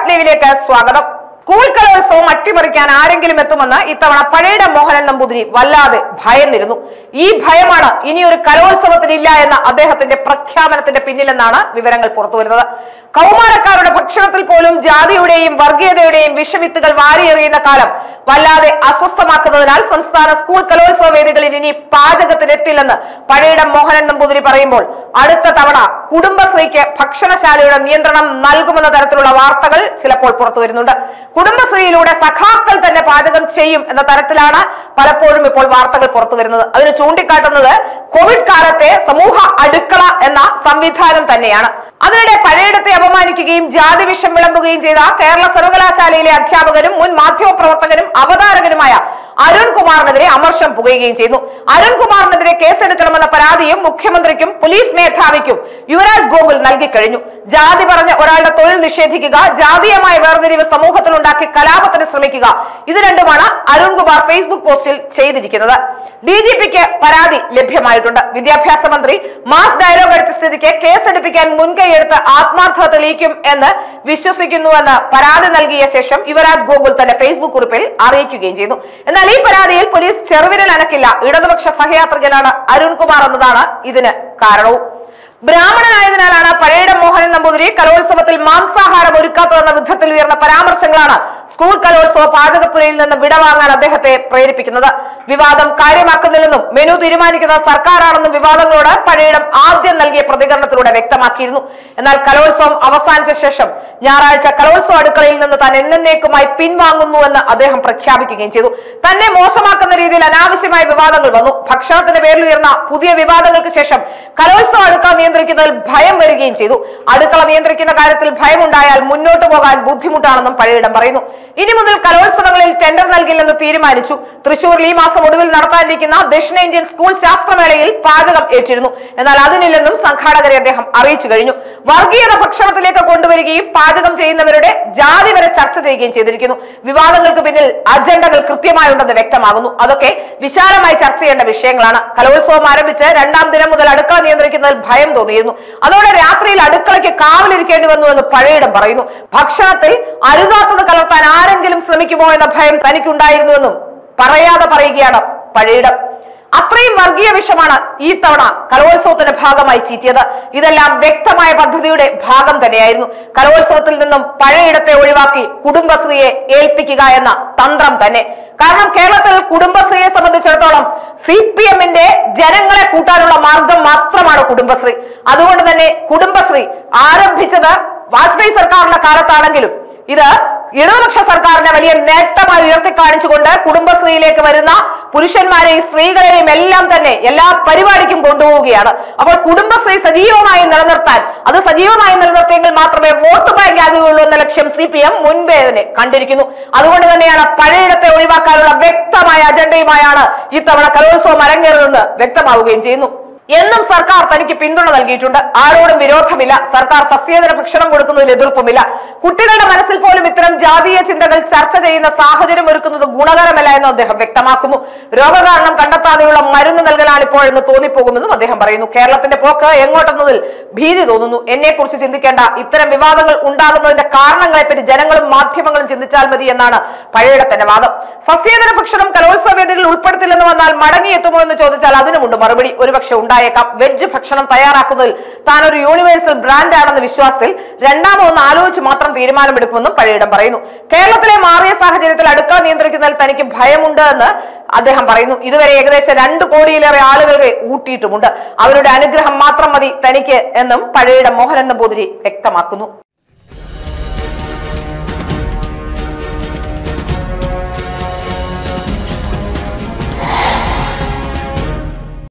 ലൈവിലേക്ക് സ്വാഗതം. സ്കൂൾ കലോത്സവം അട്ടിമറിക്കാൻ ആരെങ്കിലും എത്തുമെന്ന് ഇത്തവണ പഴയിടം മോഹനൻ നമ്പൂതിരി വല്ലാതെ ഭയന്നിരുന്നു. ഈ ഭയമാണ് ഇനിയൊരു കലോത്സവത്തിനില്ല എന്ന അദ്ദേഹത്തിന്റെ പ്രഖ്യാപനത്തിന്റെ പിന്നിലെന്നാണ് വിവരങ്ങൾ പുറത്തുവരുന്നത്. കൗമാരക്കാരുടെ ഭക്ഷണത്തിൽ പോലും ജാതിയുടെയും വർഗീയതയുടെയും വിഷവിത്തുകൾ വാരിയെറിയുന്ന കാലം വല്ലാതെ അസ്വസ്ഥമാക്കുന്നതിനാൽ സംസ്ഥാന സ്കൂൾ കലോത്സവ വേദികളിൽ ഇനി പാചകത്തിനെത്തില്ലെന്ന് പഴയിടം മോഹനൻ നമ്പൂതിരി പറയുമ്പോൾ അടുത്ത തവണ കുടുംബശ്രീക്ക് ഭക്ഷണശാലയുടെ നിയന്ത്രണം നൽകുമെന്ന തരത്തിലുള്ള വാർത്തകൾ ചിലപ്പോൾ പുറത്തു വരുന്നുണ്ട്. കുടുംബശ്രീയിലൂടെ സഖാക്കൾ തന്നെ പാചകം ചെയ്യും എന്ന തരത്തിലാണ് പലപ്പോഴും ഇപ്പോൾ വാർത്തകൾ പുറത്തു വരുന്നത്. അതിന് ചൂണ്ടിക്കാട്ടുന്നത് കോവിഡ് കാലത്തെ സമൂഹ അടുക്കള എന്ന സംവിധാനം തന്നെയാണ്. അതിനിടെ പഴയിടത്തെ അപമാനിക്കുകയും ജാതി വിഷം വിളമ്പുകയും ചെയ്ത കേരള സർവകലാശാലയിലെ അധ്യാപകരും മുൻ മാധ്യമപ്രവർത്തകരും അവതാരകനുമായ അരുൺകുമാറിനെതിരെ അമർഷം പുകയുകയും ചെയ്തു. അരുൺകുമാറിനെതിരെ കേസെടുക്കണമെന്ന പരാതിയും മുഖ്യമന്ത്രിക്കും പോലീസ് മേധാവിക്കും യുവരാജ് ഗോകുൽ നൽകിക്കഴിഞ്ഞു. ജാതി പറഞ്ഞ ഒരാളുടെ തൊഴിൽ നിഷേധിക്കുക, ജാതീയമായ വേർതിരിവ് സമൂഹത്തിൽ ഉണ്ടാക്കി കലാപത്തിന് ശ്രമിക്കുക, ഇത് രണ്ടുമാണ് അരുൺകുമാർ ഫേസ്ബുക്ക് പോസ്റ്റിൽ ചെയ്തിരിക്കുന്നത്. DGPക്ക് പരാതി ലഭ്യമായിട്ടുണ്ട്. വിദ്യാഭ്യാസ മന്ത്രി മാസ് ഡയലോഗ് അടിച്ച സ്ഥിതിക്ക് കേസെടുപ്പിക്കാൻ മുൻകൈയെടുത്ത് ആത്മാർത്ഥത തെളിയിക്കും എന്ന് വിശ്വസിക്കുന്നുവെന്ന് പരാതി നൽകിയ ശേഷം യുവരാജ് ഗോകുൽ തന്റെ ഫേസ്ബുക്ക് കുറിപ്പിൽ അറിയിക്കുകയും ചെയ്തു. എന്നാൽ ഈ പരാതിയിൽ പോലീസ് ചെറുവിരൽ അനക്കില്ല. ഇടതുപക്ഷ സഹയാത്രികനാണ് അരുൺകുമാർ എന്നതാണ് ഇതിന് കാരണവും. ബ്രാഹ്മണനായതിനാലാണ് പഴയിടം മോഹനൻ നമ്പൂതിരി കലോത്സവത്തിൽ മാംസാഹാരം ഒരുക്കാത്തതെന്ന വിധത്തിൽ ഉയർന്ന പരാമർശങ്ങളാണ് സ്കൂൾ കലോത്സവ പാചകപ്പുരയിൽ നിന്ന് വിടവാങ്ങാൻ അദ്ദേഹത്തെ പ്രേരിപ്പിക്കുന്നത്. വിവാദം കാര്യമാക്കുന്നില്ലെന്നും മെനു തീരുമാനിക്കുന്ന സർക്കാരാണെന്നും വിവാദങ്ങളോട് പഴയിടം ആദ്യം നൽകിയ പ്രതികരണത്തിലൂടെ വ്യക്തമാക്കിയിരുന്നു. എന്നാൽ കലോത്സവം അവസാനിച്ച ശേഷം ഞായറാഴ്ച കലോത്സവ അടുക്കളയിൽ നിന്ന് താൻ എന്നേക്കുമായി പിൻവാങ്ങുന്നുവെന്ന് അദ്ദേഹം പ്രഖ്യാപിക്കുകയും ചെയ്തു. തന്നെ മോശമാക്കുന്ന രീതിയിൽ അനാവശ്യമായ വിവാദങ്ങൾ വന്നു. ഭക്ഷണത്തിന്റെ പേരിൽ ഉയർന്ന പുതിയ വിവാദങ്ങൾക്ക് ശേഷം കലോത്സവ അടുക്കള നിയന്ത്രിക്കുന്നതിൽ ഭയം വരികയും ചെയ്തു. അടുക്കള നിയന്ത്രിക്കുന്ന കാര്യത്തിൽ ഭയമുണ്ടായാൽ മുന്നോട്ട് പോകാൻ ബുദ്ധിമുട്ടാണെന്നും പഴയിടം പറയുന്നു. ഇനി മുതൽ കലോത്സവങ്ങളിൽ ടെൻഡർ നൽകില്ലെന്ന് തീരുമാനിച്ചു. തൃശൂരിൽ ഈ മാസം ഒടുവിൽ നടത്താനിരിക്കുന്ന ദക്ഷിണേന്ത്യൻ സ്കൂൾ ശാസ്ത്രമേളയിൽ പാചകം ഏറ്റിരുന്നു. എന്നാൽ അതിനില്ലെന്നും സംഘാടകരെ അദ്ദേഹം അറിയിച്ചു കഴിഞ്ഞു. വർഗീയത ഭക്ഷണത്തിലേക്ക് കൊണ്ടുവരികയും പാചകം ചെയ്യുന്നവരുടെ ജാതി വരെ ചർച്ച ചെയ്യുകയും ചെയ്തിരിക്കുന്നു. വിവാദങ്ങൾക്ക് പിന്നിൽ അജണ്ടകൾ കൃത്യമായുണ്ടെന്ന് വ്യക്തമാകുന്നു. അതൊക്കെ വിശാലമായി ചർച്ച ചെയ്യേണ്ട വിഷയങ്ങളാണ്. കലോത്സവം ആരംഭിച്ച് 2ാം ദിനം മുതൽ അടുക്കള നിയന്ത്രിക്കുന്നതിൽ ഭയം തോന്നിയിരുന്നു. അതോടെ രാത്രിയിൽ അടുക്കളയ്ക്ക് കാവലിരിക്കേണ്ടി വന്നുവെന്ന് പഴയിടം പറയുന്നു. ഭക്ഷണത്തിൽ അരുതാത്തത് കലർത്താൻ ആരെങ്കിലും ശ്രമിക്കുമോ എന്ന ഭയം തനിക്കുണ്ടായിരുന്നുവെന്നും പറയാതെ പറയുകയാണ് പഴയിടം. അത്രയും വർഗീയ വിഷമാണ് ഈ തവണ കലോത്സവത്തിന്റെ ഭാഗമായി ചീറ്റിയത്. ഇതെല്ലാം വ്യക്തമായ പദ്ധതിയുടെ ഭാഗം തന്നെയായിരുന്നു. കലോത്സവത്തിൽ നിന്നും പഴയിടത്തെ ഒഴിവാക്കി കുടുംബശ്രീയെ ഏൽപ്പിക്കുക എന്ന തന്ത്രം തന്നെ. കാരണം കേരളത്തിൽ കുടുംബശ്രീയെ സംബന്ധിച്ചിടത്തോളം CPMന്റെ ജനങ്ങളെ കൂട്ടാനുള്ള മാർഗം മാത്രമാണ് കുടുംബശ്രീ. അതുകൊണ്ട് തന്നെ കുടുംബശ്രീ ആരംഭിച്ചത് വാജ്പേയി സർക്കാരിന്റെ കാലത്താണെങ്കിലും ഇത് ഇടതുപക്ഷ സർക്കാരിന്റെ വലിയ നേട്ടമായി ഉയർത്തിക്കാണിച്ചുകൊണ്ട് കുടുംബശ്രീയിലേക്ക് വരുന്ന പുരുഷന്മാരെയും സ്ത്രീകളെയും എല്ലാം തന്നെ എല്ലാ പരിപാടിക്കും കൊണ്ടുപോവുകയാണ്. അപ്പോൾ കുടുംബശ്രീ സജീവമായി നിലനിർത്താൻ, അത് സജീവമായി നിലനിർത്തിയെങ്കിൽ മാത്രമേ വോട്ട് ബാങ്ക് ആകുകയുള്ളൂ എന്ന ലക്ഷ്യം CPM മുൻപേ തന്നെ കണ്ടിരിക്കുന്നു. അതുകൊണ്ട് തന്നെയാണ് പഴയിടത്തെ ഒഴിവാക്കാനുള്ള വ്യക്തമായ അജണ്ടയുമായാണ് ഇത്തവണ കലോത്സവം അരങ്ങേറുന്നതെന്ന് വ്യക്തമാവുകയും ചെയ്യുന്നു. എന്നും സർക്കാർ തനിക്ക് പിന്തുണ നൽകിയിട്ടുണ്ട്. ആരോടും വിരോധമില്ല. സർക്കാർ സസ്യേതര ഭക്ഷണം കൊടുക്കുന്നതിൽ എതിർപ്പുമില്ല. കുട്ടികളുടെ മനസ്സിൽ പോലും ഇത്തരം ജാതീയ ചിന്തകൾ ചർച്ച ചെയ്യുന്ന സാഹചര്യം ഒരുക്കുന്നത് ഗുണകരമല്ല എന്ന് അദ്ദേഹം വ്യക്തമാക്കുന്നു. രോഗകാരണം കണ്ടെത്താതെയുള്ള മരുന്ന് നൽകലാണ് ഇപ്പോഴെന്ന് തോന്നിപ്പോകുമെന്നും അദ്ദേഹം പറയുന്നു. കേരളത്തിന്റെ പോക്ക് എങ്ങോട്ടെന്നതിൽ ഭീതി തോന്നുന്നു. എന്നെക്കുറിച്ച് ചിന്തിക്കേണ്ട, ഇത്തരം വിവാദങ്ങൾ ഉണ്ടാകുന്നതിന്റെ കാരണങ്ങളെപ്പറ്റി ജനങ്ങളും മാധ്യമങ്ങളും ചിന്തിച്ചാൽ മതി എന്നാണ് പഴയിടത്തിന്റെ വാദം. സസ്യേതര ഭക്ഷണം കലോത്സവ വേദികളിൽ ഉൾപ്പെടുത്തില്ലെന്ന് വന്നാൽ മടങ്ങിയെത്തുമോ എന്ന് ചോദിച്ചാൽ അതിനുമുണ്ട് മറുപടി. ഒരുപക്ഷെ ഉണ്ടായേക്കാം. വെജ് ഭക്ഷണം തയ്യാറാക്കുന്നതിൽ താൻ ഒരു യൂണിവേഴ്സൽ ബ്രാൻഡ് ആണെന്ന വിശ്വാസത്തിൽ രണ്ടാമതൊന്ന് ആലോചിച്ച് മാത്രം തീരുമാനമെടുക്കുമെന്നും പഴയിടം പറയുന്നു. കേരളത്തിലെ മാറിയ സാഹചര്യത്തിൽ അടുക്കള നിയന്ത്രിക്കുന്നതിൽ തനിക്ക് ഭയമുണ്ട് എന്ന് അദ്ദേഹം പറയുന്നു. ഇതുവരെ ഏകദേശം 2 കോടിയിലേറെ ആളുകളെ ഊട്ടിയിട്ടുമുണ്ട്. അവരുടെ അനുഗ്രഹം മാത്രം മതി തനിക്ക് എന്നും പഴയിടം മോഹനൻ നമ്പൂതിരി വ്യക്തമാക്കുന്നു.